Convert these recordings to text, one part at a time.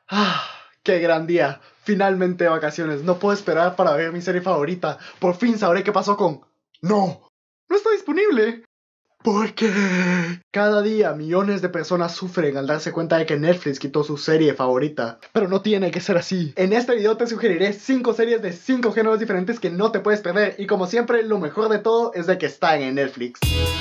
Ah, qué gran día. Finalmente vacaciones. No puedo esperar para ver mi serie favorita. Por fin sabré qué pasó con... ¡No! ¡No está disponible! ¿Por qué? Cada día millones de personas sufren al darse cuenta de que Netflix quitó su serie favorita. Pero no tiene que ser así. En este video te sugeriré 5 series de 5 géneros diferentes que no te puedes perder. Y como siempre, lo mejor de todo es de que están en Netflix.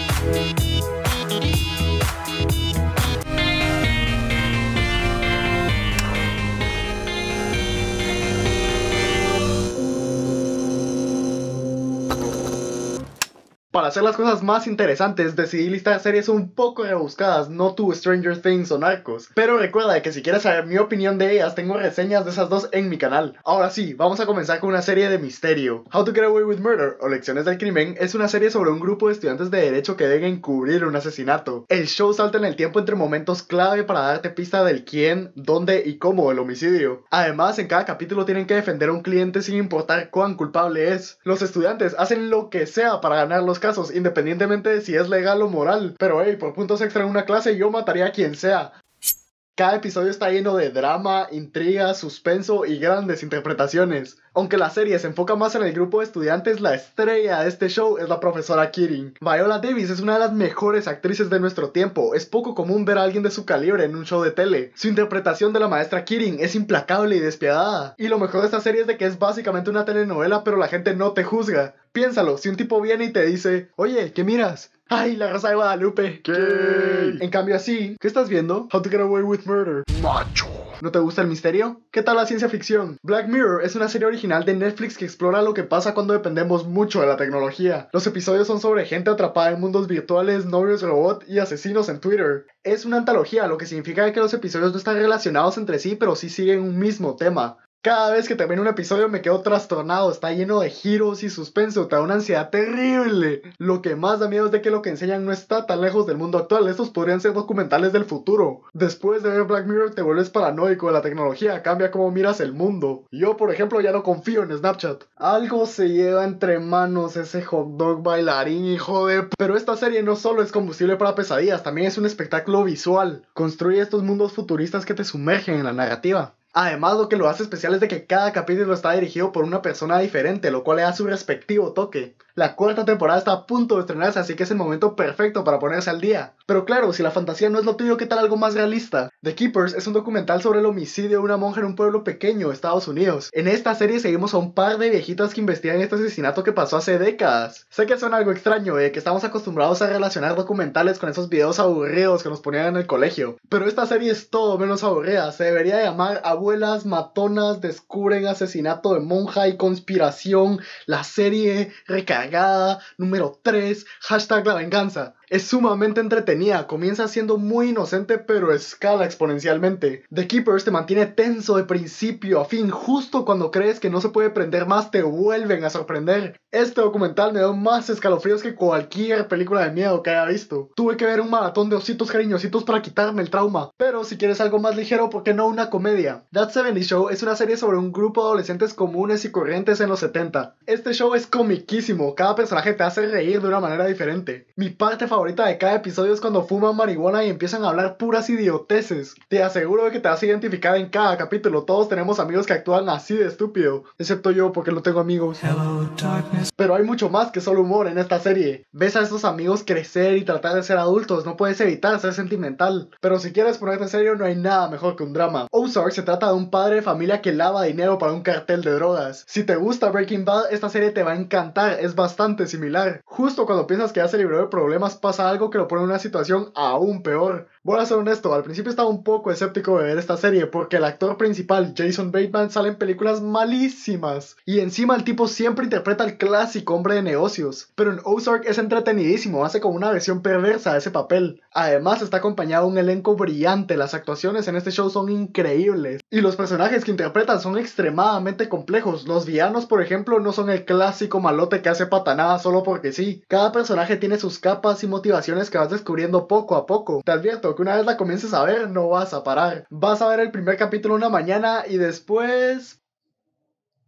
Para hacer las cosas más interesantes, decidí listar series un poco rebuscadas, no tu Stranger Things o Narcos. Pero recuerda que si quieres saber mi opinión de ellas, tengo reseñas de esas dos en mi canal. Ahora sí, vamos a comenzar con una serie de misterio. How to Get Away with Murder, o Lecciones del Crimen, es una serie sobre un grupo de estudiantes de derecho que deben encubrir un asesinato. El show salta en el tiempo entre momentos clave para darte pista del quién, dónde y cómo del homicidio. Además, en cada capítulo tienen que defender a un cliente sin importar cuán culpable es. Los estudiantes hacen lo que sea para ganar los casos, independientemente de si es legal o moral. Pero hey, por puntos extra en una clase yo mataría a quien sea. Cada episodio está lleno de drama, intriga, suspenso y grandes interpretaciones. Aunque la serie se enfoca más en el grupo de estudiantes, la estrella de este show es la profesora Keating. Viola Davis es una de las mejores actrices de nuestro tiempo. Es poco común ver a alguien de su calibre en un show de tele. Su interpretación de la maestra Keating es implacable y despiadada. Y lo mejor de esta serie es de que es básicamente una telenovela, pero la gente no te juzga. Piénsalo, si un tipo viene y te dice, oye, ¿qué miras? ¡Ay, La Rosa de Guadalupe! ¿Qué? En cambio así, ¿qué estás viendo? How to Get Away with Murder. Macho. ¿No te gusta el misterio? ¿Qué tal la ciencia ficción? Black Mirror es una serie original de Netflix que explora lo que pasa cuando dependemos mucho de la tecnología. Los episodios son sobre gente atrapada en mundos virtuales, novios robot y asesinos en Twitter. Es una antología, lo que significa que los episodios no están relacionados entre sí, pero sí siguen un mismo tema. Cada vez que termino un episodio me quedo trastornado, está lleno de giros y suspenso, te da una ansiedad terrible. Lo que más da miedo es de que lo que enseñan no está tan lejos del mundo actual, estos podrían ser documentales del futuro. Después de ver Black Mirror te vuelves paranoico de la tecnología, cambia cómo miras el mundo. Yo, por ejemplo, ya no confío en Snapchat. Algo se lleva entre manos ese hot dog bailarín, hijo de... Pero esta serie no solo es combustible para pesadillas, también es un espectáculo visual. Construye estos mundos futuristas que te sumergen en la narrativa. Además, lo que lo hace especial es de que cada capítulo está dirigido por una persona diferente, lo cual le da su respectivo toque. La cuarta temporada está a punto de estrenarse, así que es el momento perfecto para ponerse al día. Pero claro, si la fantasía no es lo tuyo, ¿qué tal algo más realista? The Keepers es un documental sobre el homicidio de una monja en un pueblo pequeño, Estados Unidos. En esta serie seguimos a un par de viejitas que investigan este asesinato que pasó hace décadas. Sé que suena algo extraño, que estamos acostumbrados a relacionar documentales con esos videos aburridos que nos ponían en el colegio. Pero esta serie es todo menos aburrida, se debería llamar Abuelas matonas descubren asesinato de monja y conspiración, la serie recargada, número 3, hashtag la venganza. Es sumamente entretenida, comienza siendo muy inocente pero escala exponencialmente. The Keepers te mantiene tenso de principio a fin, justo cuando crees que no se puede prender más te vuelven a sorprender. Este documental me dio más escalofríos que cualquier película de miedo que haya visto. Tuve que ver un maratón de ositos cariñositos para quitarme el trauma. Pero si quieres algo más ligero, ¿por qué no una comedia? That 70 Show es una serie sobre un grupo de adolescentes comunes y corrientes en los 70. Este show es comiquísimo, cada personaje te hace reír de una manera diferente. Mi parte favorita de cada episodio es cuando fuman marihuana y empiezan a hablar puras idioteces. Te aseguro de que te vas a identificar en cada capítulo, todos tenemos amigos que actúan así de estúpido, excepto yo porque no tengo amigos. Hello, darkness. Pero hay mucho más que solo humor en esta serie. Ves a estos amigos crecer y tratar de ser adultos, no puedes evitar ser sentimental. Pero si quieres ponerte en serio, no hay nada mejor que un drama. Ozark se trata de un padre de familia que lava dinero para un cartel de drogas. Si te gusta Breaking Bad, esta serie te va a encantar, es bastante similar. Justo cuando piensas que ya se libró de problemas, pasa algo que lo pone en una situación aún peor. Voy a ser honesto, al principio estaba un poco escéptico de ver esta serie porque el actor principal, Jason Bateman, sale en películas malísimas. Y encima el tipo siempre interpreta al clásico hombre de negocios. Pero en Ozark es entretenidísimo, hace como una versión perversa de ese papel. Además está acompañado de un elenco brillante, las actuaciones en este show son increíbles. Y los personajes que interpretan son extremadamente complejos. Los villanos, por ejemplo, no son el clásico malote que hace patanadas solo porque sí. Cada personaje tiene sus capas y motivaciones que vas descubriendo poco a poco. Te advierto que una vez la comiences a ver, no vas a parar. Vas a ver el primer capítulo una mañana y después...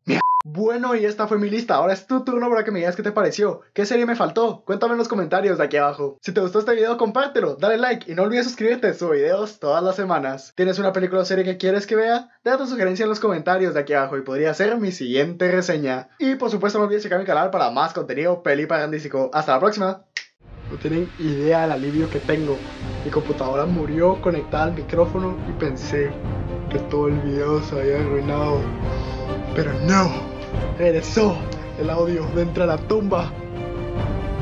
Bueno, y esta fue mi lista. Ahora es tu turno para que me digas qué te pareció. ¿Qué serie me faltó? Cuéntame en los comentarios de aquí abajo. Si te gustó este video, compártelo, dale like y no olvides suscribirte. Subo videos todas las semanas. ¿Tienes una película o serie que quieres que vea? Deja tu sugerencia en los comentarios de aquí abajo y podría ser mi siguiente reseña. Y por supuesto no olvides checar mi canal para más contenido pelipagandístico. Hasta la próxima. No tienen idea del alivio que tengo. Mi computadora murió conectada al micrófono y pensé que todo el video se había arruinado. Pero no, regresó el audio de Entra a la Tumba.